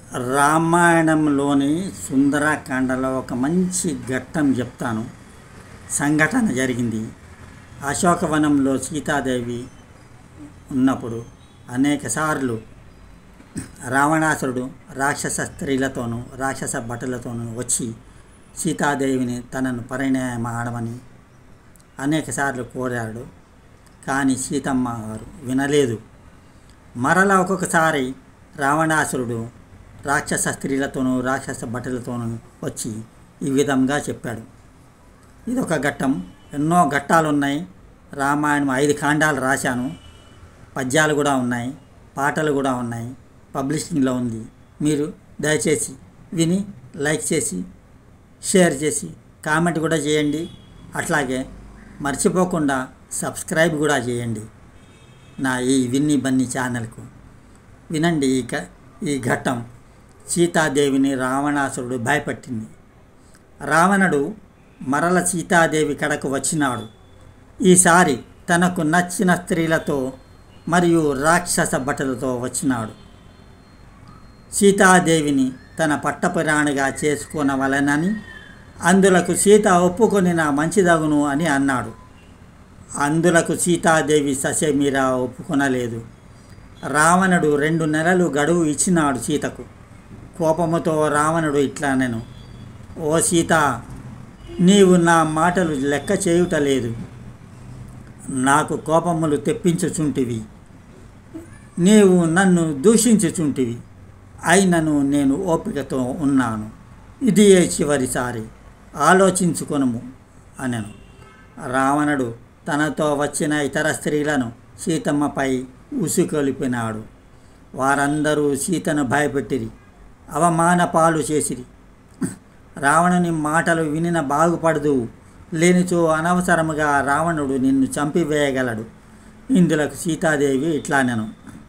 రామాయణంలోని సుందరకాండలో ఒక మంచి ఘట్టం చెప్తాను. సంఘటన జరిగింది. అశోకవనంలో సీతాదేవి ఉన్నప్పుడు అనేకసార్లు రావణాసురుడు రాక్షస స్త్రీలతోనూ రాక్షస భటులతోనూ వచ్చి సీతాదేవిని తనను పరిణయమాడమని అనేకసార్లు కోరాడు. కానీ సీతమ్మ గారు వినలేదు. మరలా ఒక్కొక్కసారి రావణాసురుడు రాక్షస స్త్రీలతోనూ రాక్షస భటులతోనూ వచ్చి ఈ విధంగా చెప్పాడు. ఇదొక ఘట్టం. ఎన్నో ఘట్టాలు ఉన్నాయి. రామాయణం 5 కాండాలు రాశాను. పద్యాలు కూడా ఉన్నాయి, పాటలు కూడా ఉన్నాయి. పబ్లిషింగ్లో ఉంది. మీరు దయచేసి విని లైక్ చేసి షేర్ చేసి కామెంట్ కూడా చేయండి. అట్లాగే మర్చిపోకుండా సబ్స్క్రైబ్ కూడా చేయండి నా ఈ విన్ని బన్నీ ఛానల్కు. వినండి ఈ ఘట్టం. సీతాదేవిని రావణాసురుడు భయపెట్టింది. రావణుడు మరల సీతాదేవి కడకు వచ్చినాడు. ఈసారి తనకు నచ్చిన స్త్రీలతో మరియు రాక్షస భటులతో వచ్చినాడు. సీతాదేవిని తన పట్టపురాణిగా చేసుకొనవలెనని, అందులకు సీత ఒప్పుకొనిన మంచిదగును అని అన్నాడు. అందులకు సీతాదేవి ససేమిరా ఒప్పుకొనలేదు. రావణుడు 2 నెలలు గడువు ఇచ్చినాడు సీతకు. కోపముతో రావణుడు ఇట్లా నేను, ఓ సీత, నీవు నా మాటలు లెక్క చేయుటలేదు. నాకు కోపములు తెప్పించుచుంటివి. నీవు నన్ను దూషించుచుంటివి. అయినను నేను ఓపికతో ఉన్నాను. ఇది చివరిసారి ఆలోచించుకొనుము అనెను. రావణుడు తనతో వచ్చిన ఇతర స్త్రీలను సీతమ్మపై ఉసుకొలిపినాడు. వారందరూ సీతను భయపెట్టిరి, అవమాన పాలు చేసిరి. రావణుని మాటలు వినిన బాగుపడదు, లేనిచో అనవసరముగా రావణుడు నిన్ను చంపివేయగలడు. ఇందులకు సీతాదేవి ఇట్లానెను,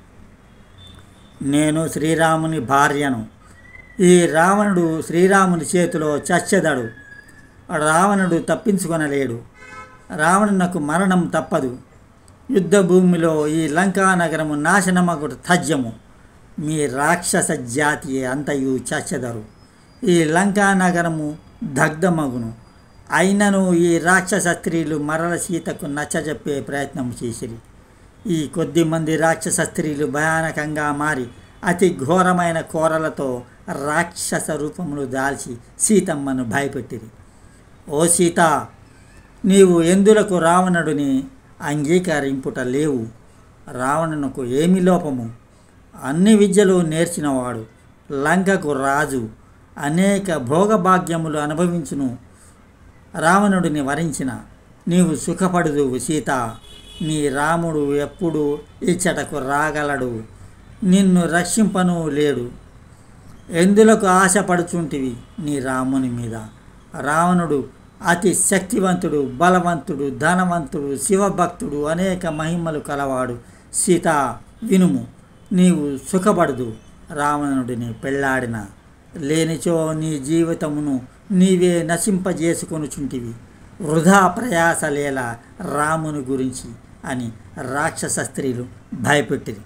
నేను శ్రీరాముని భార్యను. ఈ రావణుడు శ్రీరాముని చేతిలో చచ్చెదడు. రావణుడు తప్పించుకొనలేడు. రావణునకు మరణం తప్పదు. యుద్ధ భూమిలో ఈ లంకా నగరము నాశనమగుట తథ్యము. మీ రాక్షస జాతి అంతయు చచ్చెదరు. ఈ లంకా నగరము దగ్ధమగును. అయినను ఈ రాక్షస స్త్రీలు మరల సీతకు నచ్చజెప్పే ప్రయత్నం చేసిరి. ఈ కొద్దిమంది రాక్షస స్త్రీలు భయానకంగా మారి అతి ఘోరమైన కోరలతో రాక్షస రూపమును దాల్చి సీతమ్మను భయపెట్టిరి. ఓ సీత, నీవు ఎందులకు రావణుడిని అంగీకరింపుట లేవు? రావణునకు ఏమి లోపము? అన్ని విద్యలు నేర్చినవాడు, లంకకు రాజు, అనేక భోగభాగ్యములు అనుభవించును. రావణుడిని వరించిన నీవు సుఖపడుదువు సీత. నీ రాముడు ఎప్పుడు ఇచ్చటకు రాగలడు. నిన్ను రక్షింపను లేడు. ఎందులకు ఆశపడుచుంటివి నీ రాముని మీద? రావణుడు అతి శక్తివంతుడు, బలవంతుడు, ధనవంతుడు, శివభక్తుడు, అనేక మహిమలు కలవాడు. సీత వినుము, నీవు సుఖపడదు. రావణుడిని పెళ్ళాడిన లేనిచో నీ జీవితమును నీవే నశింపజేసుకొనుచుంటివి. వృధా ప్రయాసలేలా రాముని గురించి అని రాక్షస స్త్రీలు భయపెట్టిరి.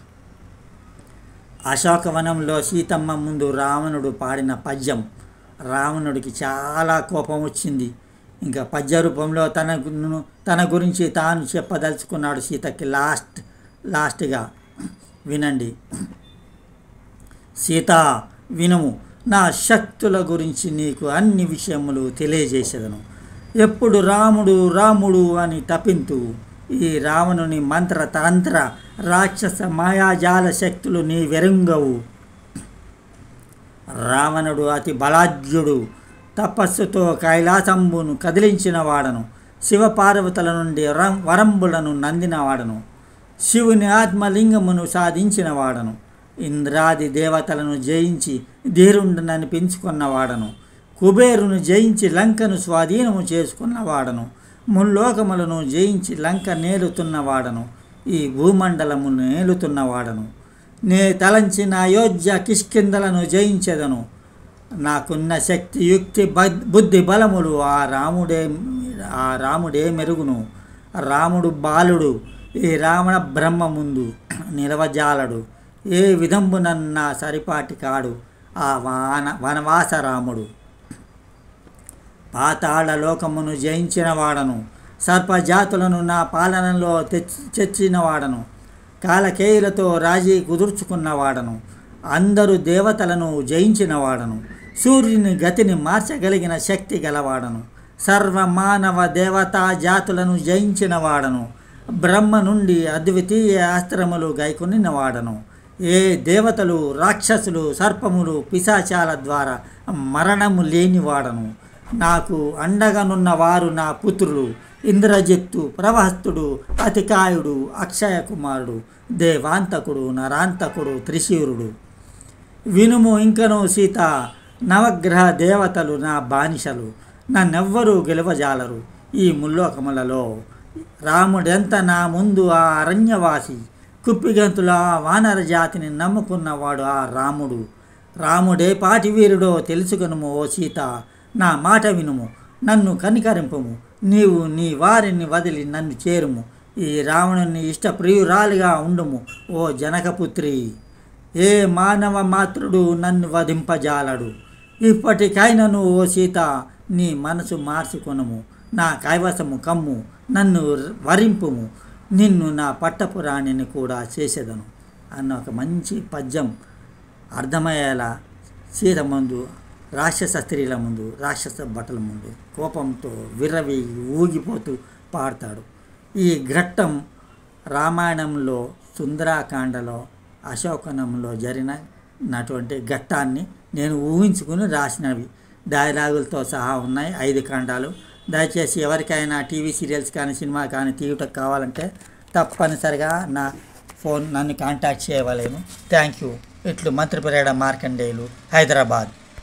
అశోకవనంలో సీతమ్మ ముందు రావణుడు పాడిన పద్యం రావణుడికి చాలా కోపం వచ్చింది. ఇంకా పద్య రూపంలో తన గురించి తాను చెప్పదలుచుకున్నాడు సీతకి. లాస్ట్గా వినండి. సీత వినుము, నా శక్తుల గురించి నీకు అన్ని విషయములు తెలియజేసేదను. ఎప్పుడు రాముడు రాముడు అని తపింతు. ఈ రావణుని మంత్ర తంత్ర రాక్షస మాయాజాల శక్తులు నీ వెరుంగవు. రావణుడు అతి బలాఢ్యుడు. తపస్సుతో కైలాసంబును కదిలించిన వాడను. శివపార్వతుల నుండి వరంబులను నందినవాడను. శివుని ఆత్మలింగమును సాధించిన వాడను. ఇంద్రాది దేవతలను జయించి ధీరుండనని పెంచుకున్నవాడను. కుబేరును జయించి లంకను స్వాధీనము చేసుకున్నవాడను. ముల్లోకములను జయించి లంక నేలుతున్నవాడను. ఈ భూమండలము నేలుతున్నవాడను. నే తలంచిన అయోధ్య కిష్కిందలను జయించెదను. నాకున్న శక్తి, యుక్తి, బుద్ధి, బలములు ఆ రాముడే మెరుగును. రాముడు బాలుడు. ఈ రావణ బ్రహ్మ ముందు నిలవజాలడు. ఏ విధంబునన్నా సరిపాటి కాడు ఆ వనవాస రాముడు. పాతాళ లోకమును జయించిన వాడను, సర్పజాతులను నా పాలనలో తెచ్చిన వాడను, కాలకేయులతో రాజీ కుదుర్చుకున్నవాడను, అందరు దేవతలను జయించిన వాడను, సూర్యుని గతిని మార్చగలిగిన శక్తి గలవాడను, సర్వమానవ దేవతా జాతులను జయించిన వాడను, బ్రహ్మ నుండి అద్వితీయ అస్త్రములు గైకొనిన వాడను, ఏ దేవతలు రాక్షసులు సర్పములు పిశాచాల ద్వారా మరణము లేనివాడను, నాకు అండగనున్న వారు నా పుత్రులు ఇంద్రజిత్తు, ప్రవహస్తుడు, అతికాయుడు, అక్షయ కుమారుడు, దేవాంతకుడు, నరాంతకుడు, త్రిశూరుడు. వినుము ఇంకను సీత, నవగ్రహ దేవతలు నా బానిసలు, నన్నెవ్వరూ గెలవజాలరు ఈ ముల్లోకములలో. రాముడెంత నా ముందు ఆ అరణ్యవాసి, కుప్పిగంతుల వానర జాతిని నమ్ముకున్నవాడు ఆ రాముడు. రాముడే పాటి వీరుడో తెలుసుకొనుము ఓ సీత, నా మాట వినుము, నన్ను కనికరింపుము, నీవు నీ వారిని వదిలి నన్ను చేరుము, ఈ రావణుని ఇష్టప్రియురాలిగా ఉండుము ఓ జనకపుత్రి. ఏ మానవ మాతృడు నన్ను వధింపజాలడు. ఇప్పటికైనను ఓ సీత నీ మనసు మార్చుకొనుము, నా కైవసము కమ్ము, నన్ను వరింపుము, నిన్ను నా పట్టపురాణిని కూడా చేసేదను అన్న ఒక మంచి పద్యం అర్థమయ్యేలా సీత ముందు, రాక్షస స్త్రీల ముందు, రాక్షస భటుల ముందు కోపంతో విర్రవి ఊగిపోతూ పాడతాడు. ఈ ఘట్టం రామాయణంలో సుందరాకాండలో అశోకనంలో జరిగినటువంటి ఘట్టాన్ని నేను ఊహించుకుని రాసినవి. డైలాగులతో సహా ఉన్నాయి 5 కాండాలు. దయచేసి ఎవరికైనా టీవీ సీరియల్స్ కానీ సినిమా కానీ తీయటం కావాలంటే తప్పనిసరిగా నన్ను కాంటాక్ట్ చేయవలేను. Thank you. ఇట్లు మంత్రి పెరేడ మార్కండేయులు, హైదరాబాద్.